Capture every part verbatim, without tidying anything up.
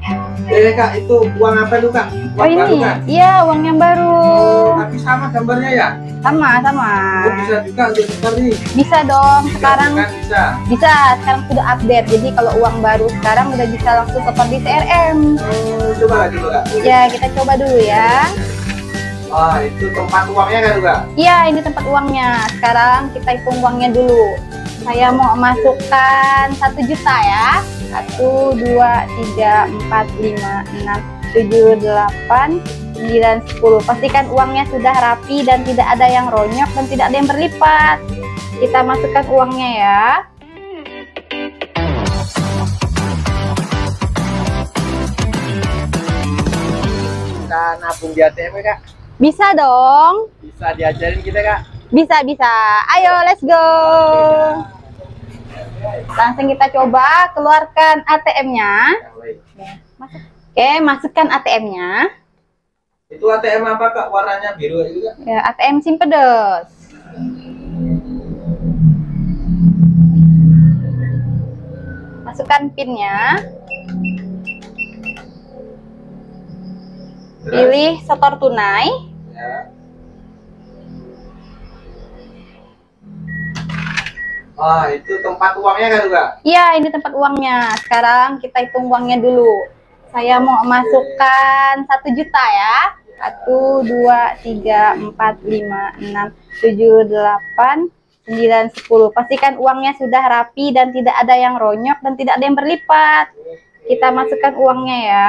Eh kak, itu uang apa itu kak? Uang Oh ini, baru, kan? iya uang yang baru. Oh, tapi sama gambarnya ya? Sama, sama. Oh, bisa juga untuk tukar nih? Bisa dong, Bisa, sekarang kan? Bisa? bisa, sekarang sudah update. Jadi kalau uang baru sekarang udah bisa langsung setor di C R M. Oh, coba lah coba kak. Ya, kita coba dulu ya. Ah, itu tempat uangnya kan kak? Iya, ini tempat uangnya. Sekarang kita hitung uangnya dulu. Saya mau masukkan satu juta ya. Satu, dua, tiga, empat, lima, enam, tujuh, delapan, sembilan, sepuluh. Pastikan uangnya sudah rapi dan tidak ada yang ronyok dan tidak ada yang berlipat. Kita masukkan uangnya ya. Kita nabung di A T M ya kak? Bisa dong. Bisa diajarin kita kak? Bisa, bisa. Ayo, let's go. Langsung kita coba keluarkan A T M-nya. Oke, masukkan A T M-nya. Itu A T M apa kak? Warnanya biru juga? Ya, A T M Simpedes. Masukkan PIN-nya. Pilih setor tunai. Ya. Ah, itu tempat uangnya kan kak? Iya, ini tempat uangnya. Sekarang kita hitung uangnya dulu. Saya mau masukkan satu juta ya. Satu, dua, tiga, empat, lima, enam, tujuh, delapan, sembilan, sepuluh. Pastikan uangnya sudah rapi dan tidak ada yang ronyok dan tidak ada yang berlipat. Kita masukkan uangnya ya.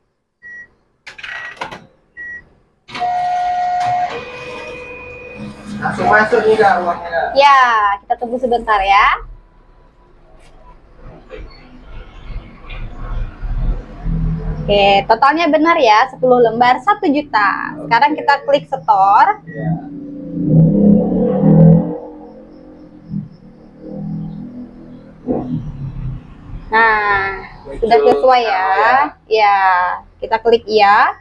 Langsung masuk nih kak uangnya. Ya, kita tunggu sebentar ya. Oke, totalnya benar ya, sepuluh lembar satu juta. Sekarang kita klik setor. Ya. Nah, sudah sesuai ya. Ya, kita klik iya.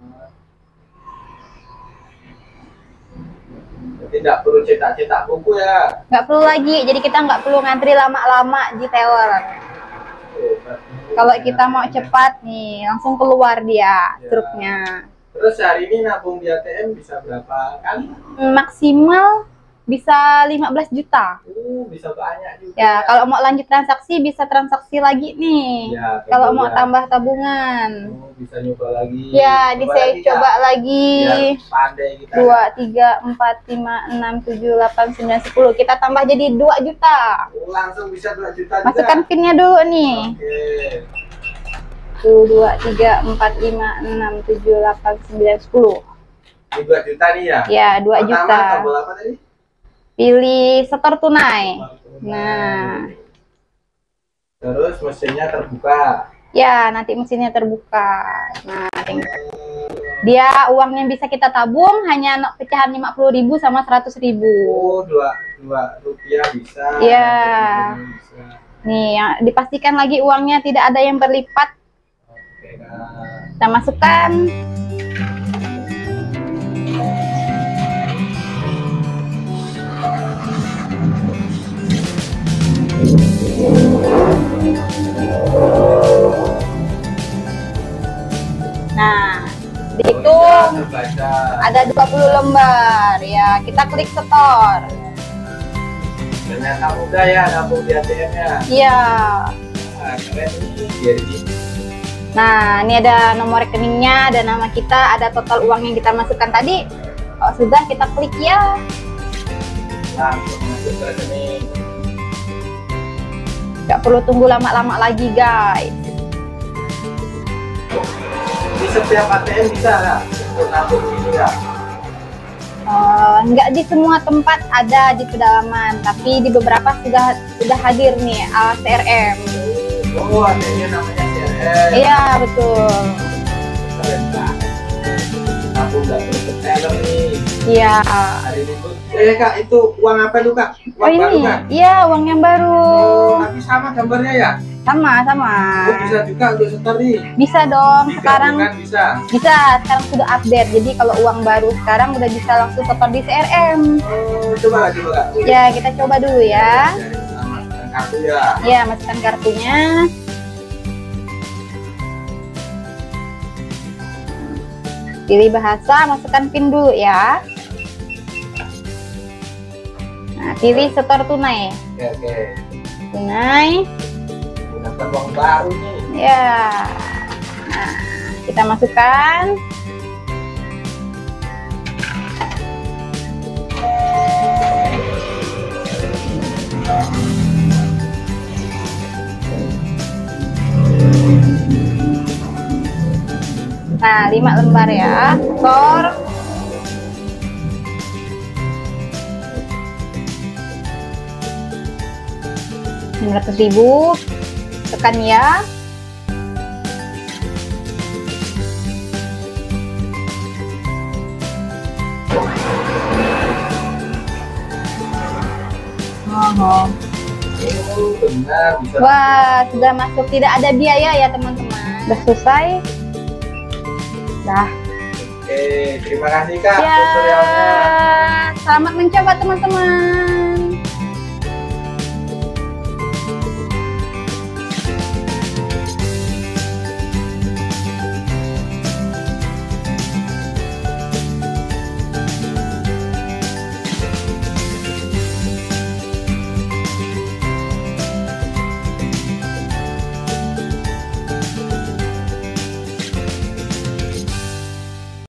Tidak perlu cetak-cetak buku ya? Nggak perlu lagi, jadi kita nggak perlu ngantri lama-lama di teller. Kalau kita mau cepat nih, langsung keluar dia Ya. truknya. Terus hari ini nabung di A T M bisa berapa kali? Maksimal bisa lima belas juta. Uh, bisa banyak juga. Ya, kalau mau lanjut transaksi bisa transaksi lagi nih. Ya, Kalau mau ya. tambah tabungan. Oh, bisa nyoba lagi. Ya, di saya lagi, coba Kak. lagi. Biar pandai kita. dua, tiga, empat, lima, enam, tujuh, delapan, sembilan, sepuluh. Kita tambah jadi dua juta. Oh, langsung bisa dua juta juga. Masukkan PIN-nya dulu nih. Oke. satu, dua, tiga, empat, lima, enam, tujuh, delapan, sembilan, sepuluh. Ini dua juta nih ya? Ya, dua Pertama, juta. tombol apa tadi? Pilih setor tunai. Nah, terus mesinnya terbuka. ya nanti mesinnya terbuka. Nah, tinggal. Dia uang yang bisa kita tabung hanya no- pecahan lima puluh ribu sama seratus ribu. Oh, dua, dua rupiah bisa. Iya. Bisa. Nih, yang dipastikan lagi uangnya tidak ada yang berlipat. Oke, Kak. Kita masukkan. Nah, dihitung Terbaca. ada dua puluh lembar ya. Kita klik setor. Ternyata mudah ya nabung di A T M-nya. Iya. Nah, keren ini biar ini. Nah, ini ada nomor rekeningnya, ada nama kita, ada total uang yang kita masukkan tadi. Oh, sudah, kita klik ya. Langsung masuk ke rekening. Nggak perlu tunggu lama-lama lagi, guys. Di setiap A T M bisa nggak untuk nabung ini nggak? Uh, nggak di semua tempat ada di pedalaman, tapi di beberapa sudah sudah hadir nih uh, C R M. Oh, A T M-nya namanya C R M. Iya, betul. Keren banget. Nabung nggak perlu ke teller nih. Iya. Hari ini tuh. Eh kak, itu uang apa itu kak? Oh Uang baru ini, kan? iya uang yang baru. Oh, tapi sama gambarnya ya? Sama, sama. Oh, bisa juga untuk setor nih. Bisa dong. Sekarang Kan bisa. bisa. Sekarang sudah update. Jadi kalau uang baru sekarang udah bisa langsung setor di C R M. Oh, coba lah, coba kak. Ya, kita coba dulu ya. Jadi, masukkan kartu ya. Ya, masukkan kartunya. Pilih bahasa, masukkan PIN dulu ya. Nah, pilih setor tunai. Oke, oke. Tunai. Gunakan uang baru nih. Ya. Nah, kita masukkan. Nah, lima lembar ya. Setor. enam ratus ribu. Tekan ya. Oh, Oh, benar bisa. wah, sudah masuk, tidak ada biaya ya teman-teman. Sudah selesai. Dah. Oke, terima kasih Kak Ya, tutorialnya. selamat mencoba teman-teman.